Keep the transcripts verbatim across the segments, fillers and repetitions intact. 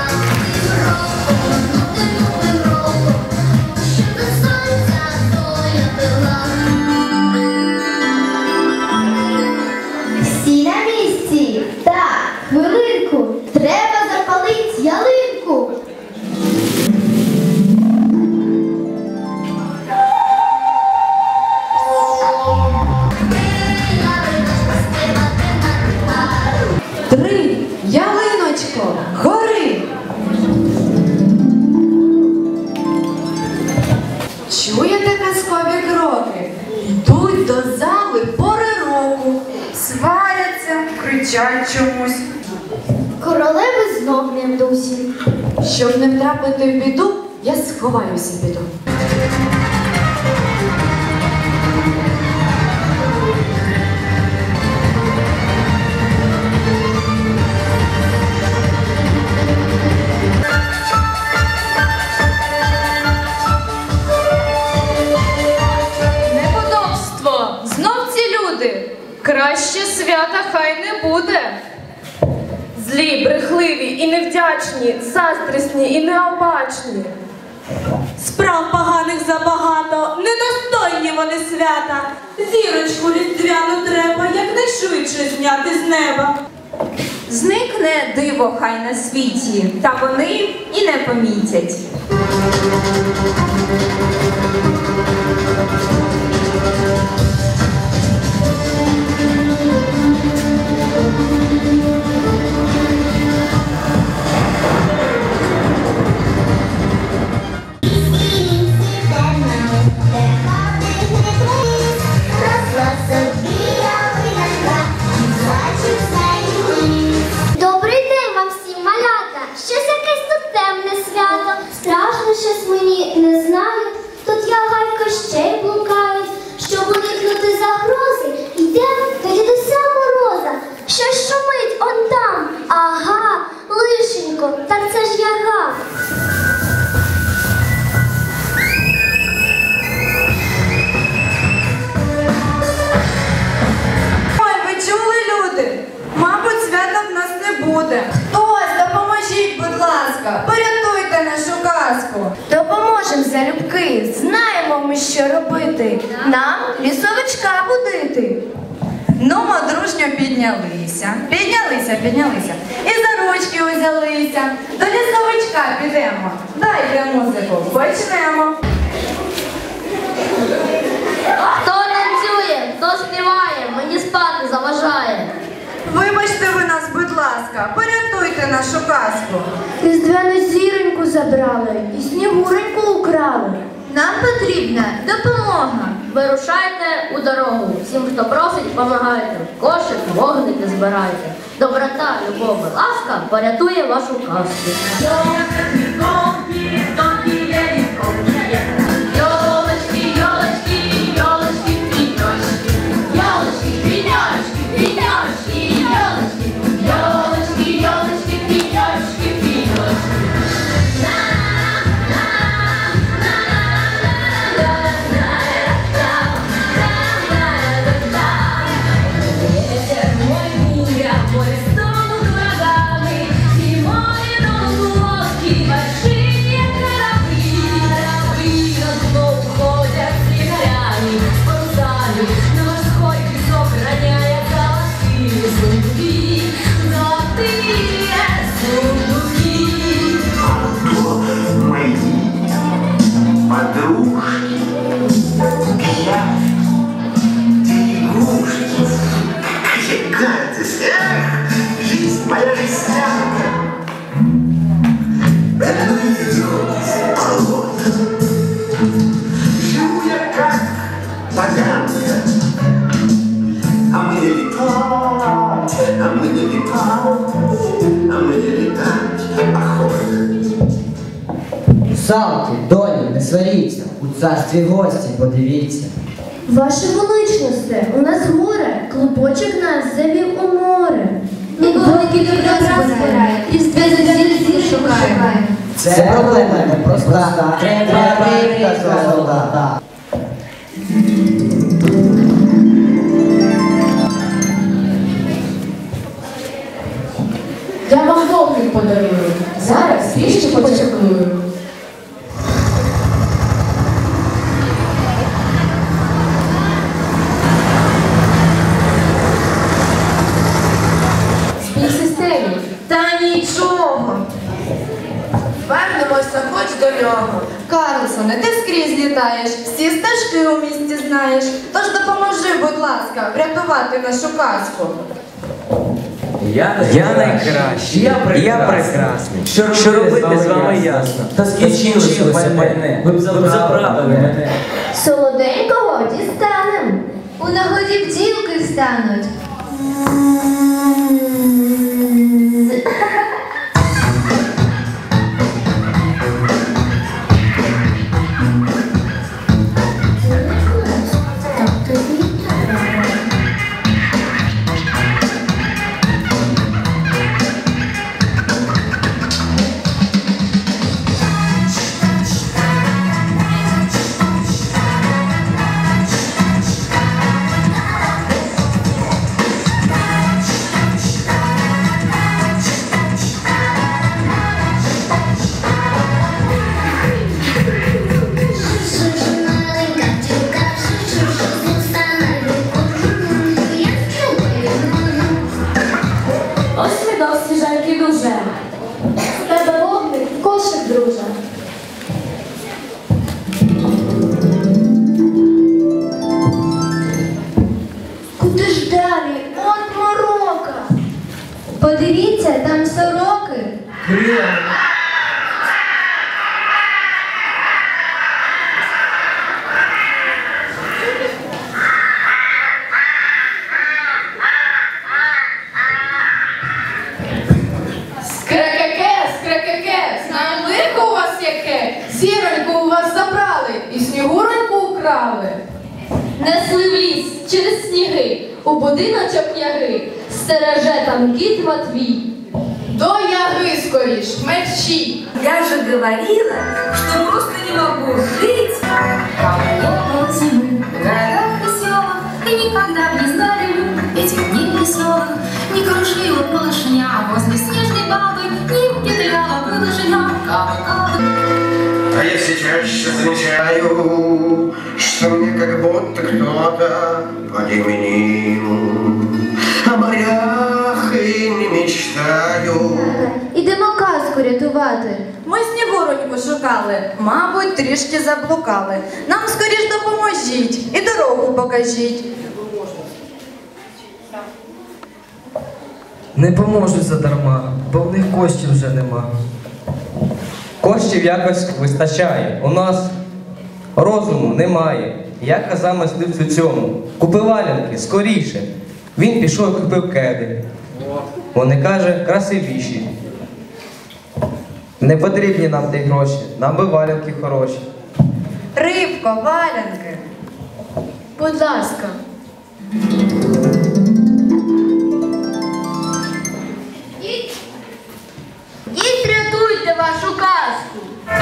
Чуєте казкові кроки? Йдуть до зали пори року. Сваряться, кричать чомусь. Королеви знов не в дусі. Щоб не втрапити в біду, я сховаюся піду. Краще свята хай не буде. Злі, брехливі і невдячні, заздрісні і необачні. Справ поганих забагато, недостойні вони свята. Зірочку різдвяну треба якнайшвидше зняти з неба. Зникне диво хай на світі, та вони і не помітять. Щось мені не знаю, тут я гайко ще блукають. Щоб уникнути загрози, йдемо до дідуся Мороза. Щось шумить он там. Ага, лишенько, так це ж яга. Ой, ви чули, люди? Мабуть, свята в нас не буде. Хтось, допоможіть, будь ласка, порятуйте нашу казку. Допоможем залюбки, знаємо ми, що робити. Нам лісовичка будити. Ну, ми дружньо піднялися, піднялися, піднялися. І за ручки узялися. До лісовичка підемо. Дайте музику, почнемо. Хто танцює, хто співає, мені спати заважає. Вибачте ви нас, будь ласка, порятуйте нашу казку. Різдвяну зіроньку забрали і снігуреньку украли. Нам потрібна допомога. Вирушайте у дорогу. Всім, хто просить, помагайте. Кошик, вогники збирайте. Доброта, любов і ласка порятує вашу казку. Салки, доні, не сваріться, у царстві гості подивіться. Ваше величносте, у нас горе, клубочок нас завів у море. Великий добра збирає, і зв'язки шукає. Це проблема непроста, треба рибка золота. Я вам вогник подарую, Зараз трішки почекаю. Збій системі. Та нічого. Вернемося хоч до нього. Карлсоне, ти скрізь літаєш, всі стежки у місті знаєш. Тож допоможи, будь ласка, врятувати нашу казку. Я, Я найкращий, я прекрасний. я прекрасний. Що робити, Що робити з вами ясно? Та скінчилося пальне. Ви б забрали мене. Солоденького дістанем. У нагоді бджілки стануть. Ось медок свіженький дуже. З тебе вогник, кошик, друже. Куди ж далі? От морока. Подивіться, там сороки. Скрекеке, скрекеке, знаю лихо у вас яке. Зіроньку у вас забрали і снігуроньку украли. Несли в ліс через сніги, у будиночок яги, стереже там кіт Матвій. До яги скоріш, мерщій. Я же говорила, что просто не могу жить. Кого зимы в городах веселых, и никогда б не знали мы этих дней веселых. Не кружила малышня возле снежной бабы, не петляла малышня, кабы-кабы. А я все чаще замечаю, что мне как будто кто-то подеменил. О морях и не мечтаю. Ідемо казку рятувати. Ми снігуроньку шукали, мабуть, трішки заблукали. Нам скоріш допоможіть і дорогу покажіть. Не поможуть задарма, бо в них коштів вже нема. Коштів якось вистачає. У нас розуму немає. Я казав мисливцю цьому. Купи валянки, скоріше. Він пішов і купив кеди. Вони, каже, красивіші. Не потрібні нам ті гроші, нам би валянки хороші. Рибко, валянки. Будь ласка. Ідіть, рятуйте вашу казку.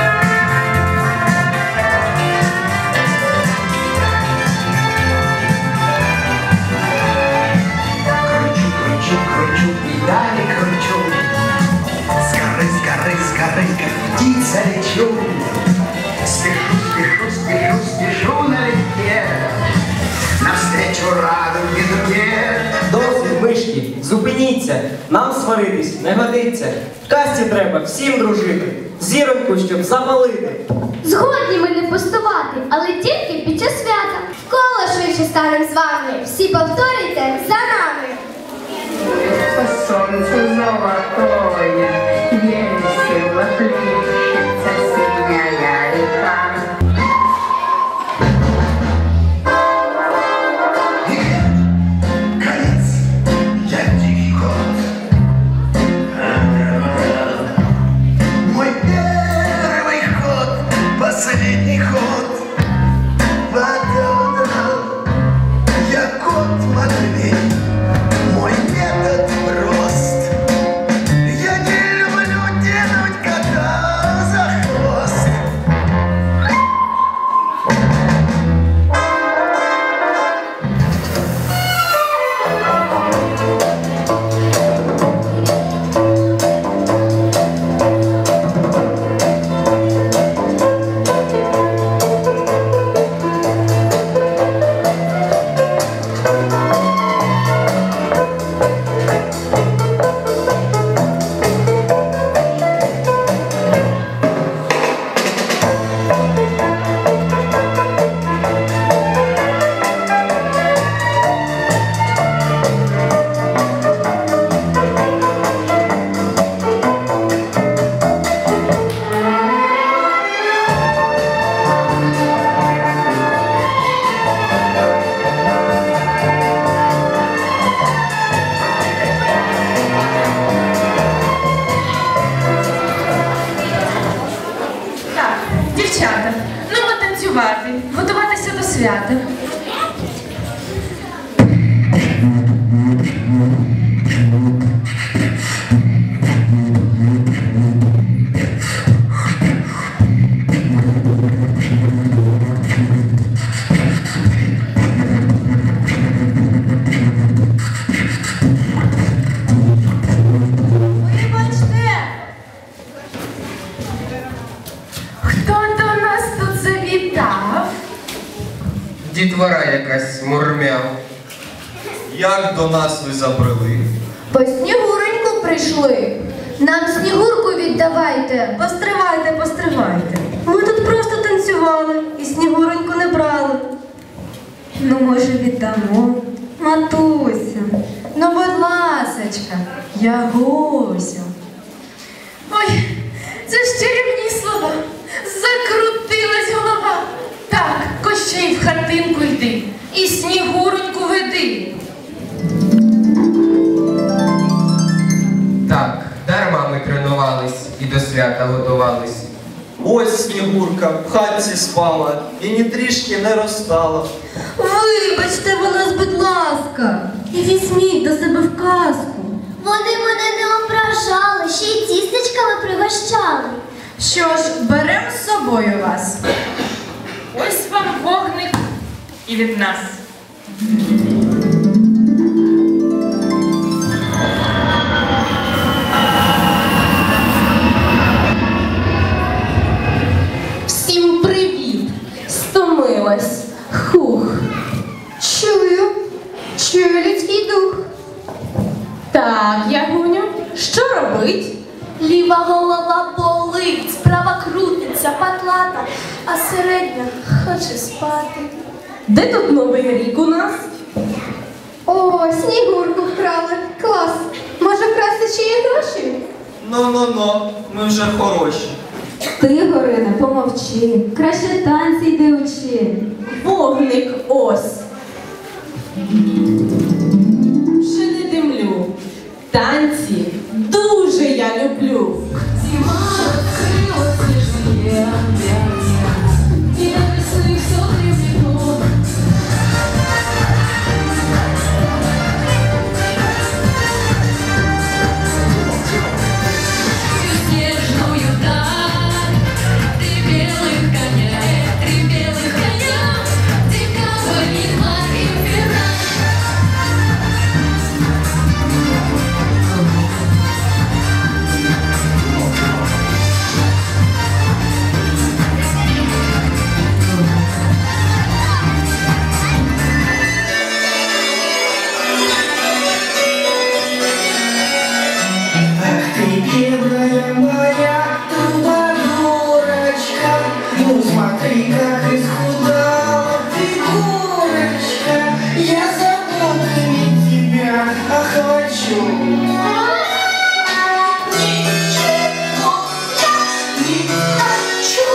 Кручу, кручу, кручу и далее кручу. С горы, с горы, с горы, как птица лечу. Спешу, спешу, спешу, спешу налегке. Навстречу радуге дуге. Досить, мишки, зупиніться. Нам сваритись не годиться. В касті треба всім дружити. Зіроньку, щоб запалити. Згодні ми не пустувати, але тільки під час свята. Коло швидше станем з вами. Всі повторюйте за нами. Солнце золотое, весело плещется синяя река. Конец, я дикий кот. Мой первый ход, последний ход. Потом я кот Матвей. Мой метод прост. Я не Дівчата, ну ми танцювати, готуватися до свята. Хто до нас тут завітав? Дітвора якась мурмяв. Як до нас ви забрели? По Снігуреньку прийшли. Нам Снігурку віддавайте. Постривайте, постривайте. Ми тут просто танцювали і Снігуреньку не брали. Ну, може, віддамо? Матуся, ну, будь ласочка, я Гусю. Ой, це ж чарівні слова. Закрутилась голова. Так, Кощей в хатинку йди і Снігуреньку веди. Так, дарма ми тренувались і до свята готувались. Ось Снігурка в хатці спала і ні трішки не розстала. Вибачте ви нас, будь ласка, і візьміть до себе в казку. Вони мене не ображали, ще й тістечками пригощали. Що ж, беремо з собою вас. Ось вам вогник і від нас. Всім привіт! Стомилась. Хух. Чую. Чую людський дух. Так, Ягуню, що робить? Ліва голова болить, справа крутиться, патлата, а середня хоче спати. Де тут новий рік у нас? О, Снігурку вкрали. Клас. Може вкрасти ще й гроші? Ну-ну-ну, ми вже хороші. Ти, Горине, помовчи. Краще танці йди учи. Вогник ось. Ще не димлю. Танці дуже я люблю. Белая моя дурочка, ну смотри, как исхудала фигурочка. Я заботами тебя охвачу. Ничего я не хочу.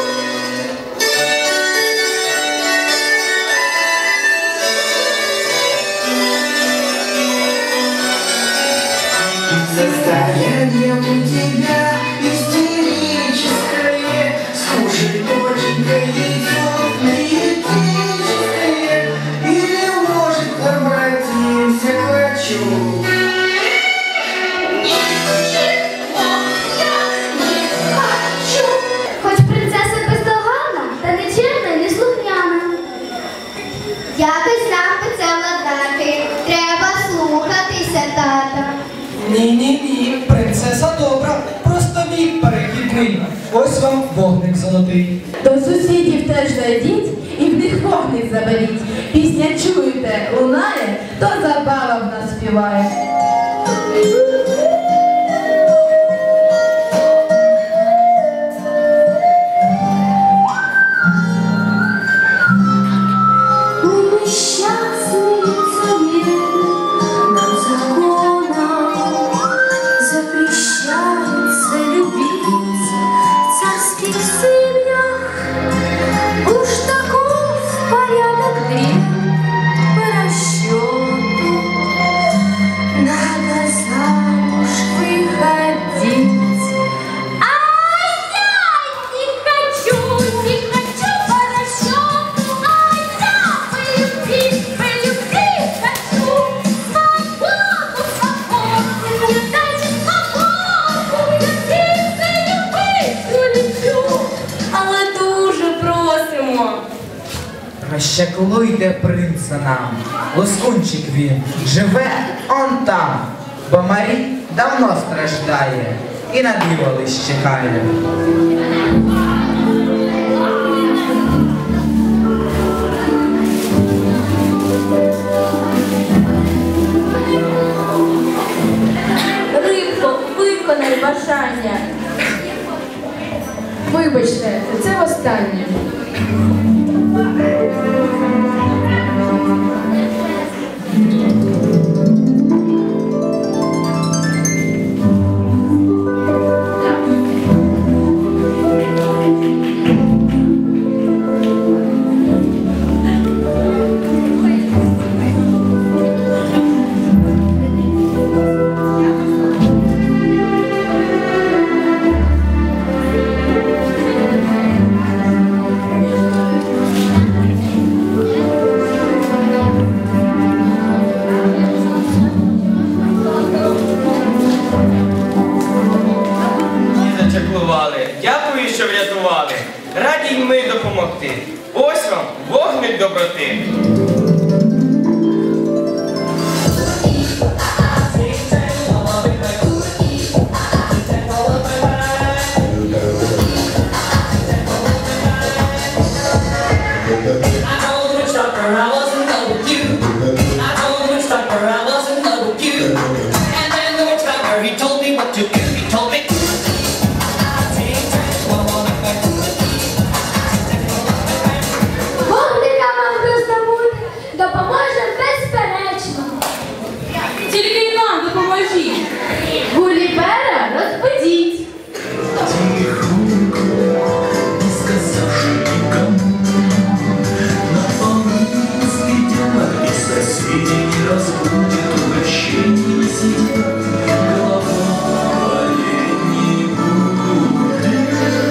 Состояние у тебя истерическое, скушай, доченька, яйцо диетическое, или, может, обратимся к врачу. Ничего я не хочу. Хоч принцеса бездоганна, та нечемна і неслухняна. Якось нам це владнати, треба слухатися тата. Ні-ні-ні, принцеса добра, просто вік перехідний. Ось вам вогник золотий. До сусідів теж зайдіть і в них вогник заберіть. Пісня чуєте, лунає, то забава в нас співає. Мы несчастные цари, нам законом запрещается любить в царских семьях. Уж таков порядок древ по расчету. Надо замуж выходить. А я не хочу, не хочу. Щаклуйте принца нам, лоскунчик він живе он там, бо Марій давно страждає і на диво лиш чекає. Рибко, виконай бажання. Вибачте, це востаннє. Дякую, що врятували. Раді й ми допомогти. Ось вам вогник доброти. Гулівера розбудіть. Тихонько, не сказавши никому, на полу взглядела, и соседей не разбудит, угощение сидят, голова болеть не будет.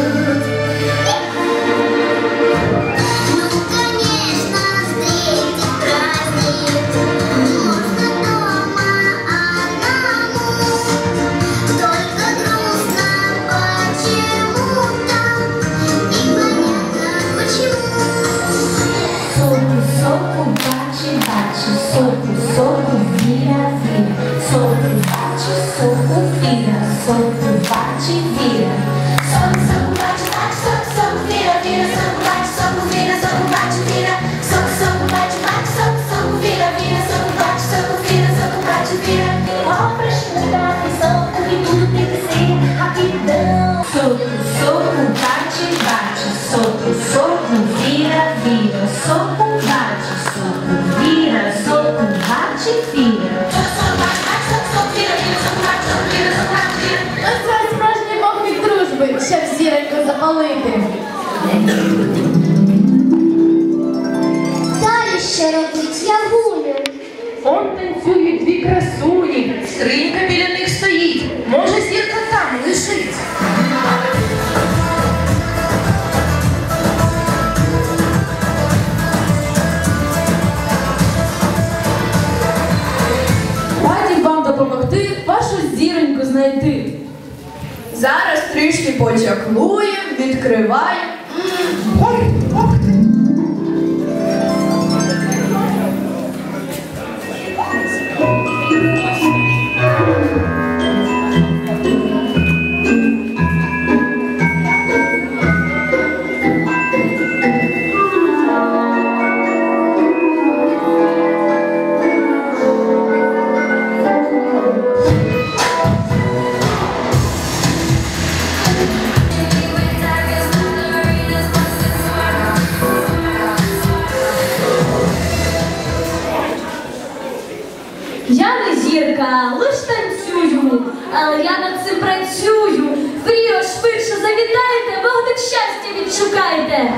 Ну, конечно, встретить праздник можно дома одному. Только грустно почему-то, и понятно почему. Soco, soco, bate, bate, soco, soco, vira, vira. Soco, bate, soco, vira. Soco, bate, vira. Soco, soco, bate, bate, soco, soco, vira, vira. Soco, bate, soco, vira, soco, bate, vira. Soco, soco, bate, bate, soco, soco, vira, vira. Soco, bate, soco, vira, soco, bate, vira. Ó, pra chutar, soco, e tudo tem que ser rapidão. Soco, soco, bate, bate, soco, soco, vira, vira. Soco, bate, soco, vira, soco, bate, vira. Ось це справжній вогник дружби, щоб зіроньку запалити. Далі що робить Ягулю? Он танцюють дві красуні, скринька біля них стоїть. Може, зірка там лежить. Раді вам допомогти вашу зіроньку знайти. Зараз трішки почаклуємо, відкриваємо. Я не зірка, лиш танцюю, але я над цим працюю. В Ріо швидше завітайте, вогник щастя відшукайте.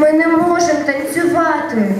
Ми не можемо танцювати.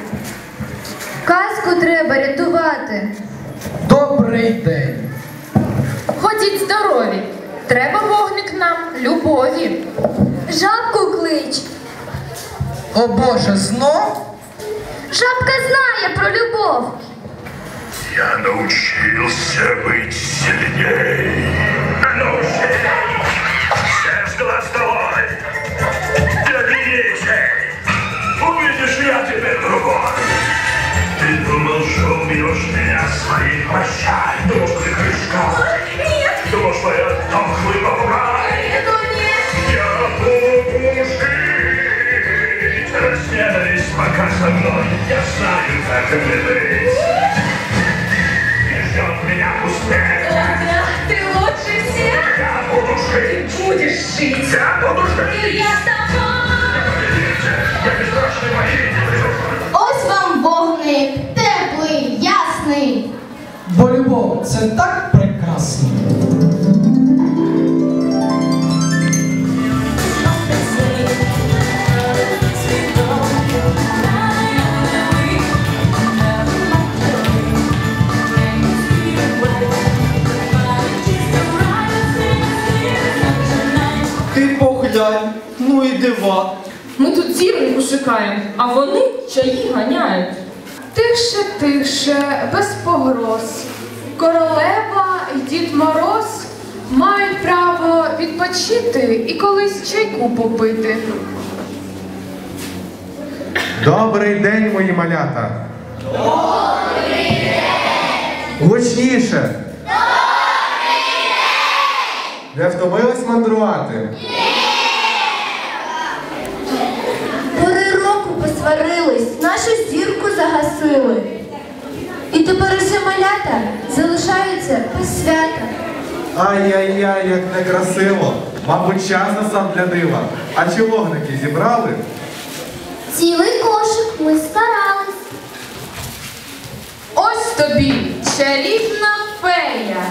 Казку треба рятувати. Добрий день. Ходіть здорові. Треба вогник нам любові. Жабку клич. О Боже, знов? Жабка знає про любов. Я научился быть сильней. А ну же, все с глаз долой. Я длиннейший. Увидишь, я теперь другой. Ты думал, что убьешь меня своей прощай. Думал, что ты крышка. Нет. Думал, что я дохлый попугай. Это нет. Я буду жить. Рассеялись пока со мной. Я знаю, как это быть. Ждет меня успех. Да, ты лучше всех. Я буду жить. Ты будешь жить. Я буду жить. И я с тобой. Я бесстрашный воитель. Ось вам вогник, теплий, ясний. Бо любов – це так прекрасно. Ти поглянь, ну і дива. Ми тут зіроньку шукаємо, а вони чаї ганяють. Тише, тише, без погроз. Королева і Дід Мороз мають право відпочити і колись чайку попити. Добрий день, мої малята. Добрий день. Гучніше. Добрий день. Не втомились мандрувати? Пори року посварились, нашу зірку загасили. І тепер усі малята залишаються без свята. Ай-яй-яй, як некрасиво. Мабуть, час насам для дива. А чи вогники зібрали? Цілий кошик, ми старались. Ось тобі чарівна фея.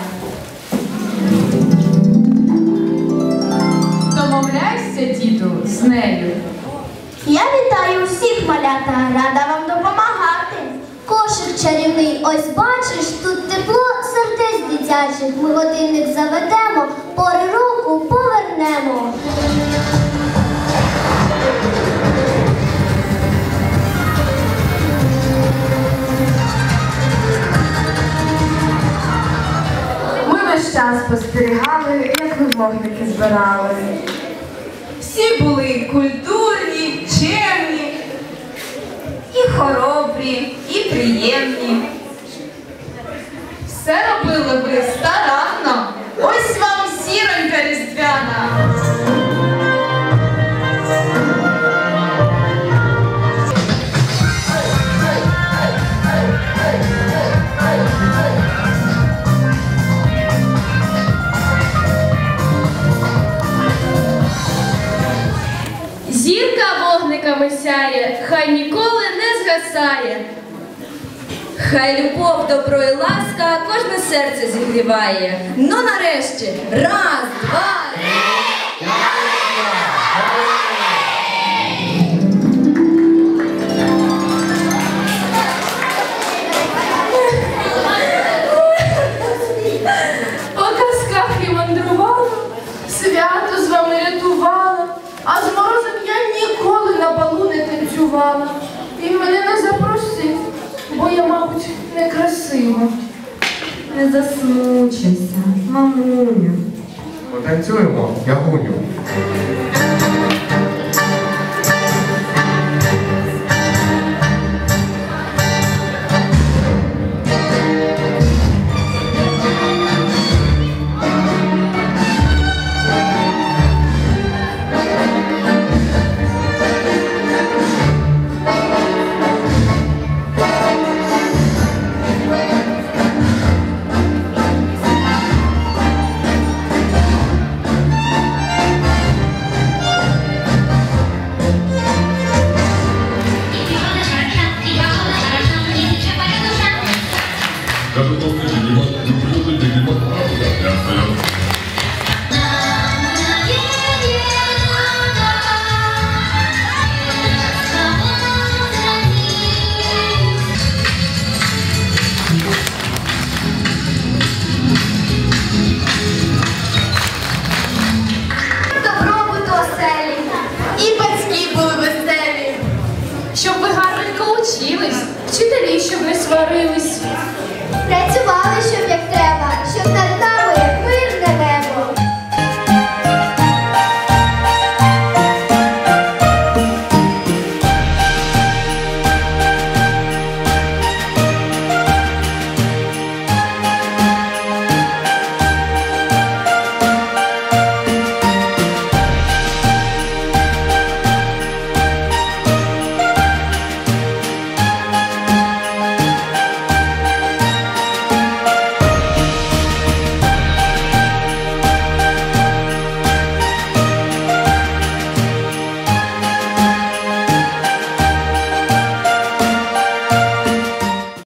Домовляйся, діду, з нею. Я вітаю всіх, малята, рада вам допомагати. Кошик чарівний, ось бачиш, тут тепло сердець дитячих. Ми годинник заведемо, пори року повернемо. Ми весь час спостерігали, як ви вогники збирали. Всі були культурні, чемні, і хоробрі, і приємні. Все робили ви старанно. Ось вам зіронька різдвяна. Зірка вогниками сяє, хай ніколи не згасає. Хай любов, добро і ласка кожне серце зігріває. Ну нарешті, раз, два, три. По казках і мандрувала, свято з вами рятувала, а з Морозом я ніколи на балу не танцювала. Він мене не запросив, бо я, мабуть, некрасива. Не засмучуйся, мамуню. Потанцюємо, ягуню.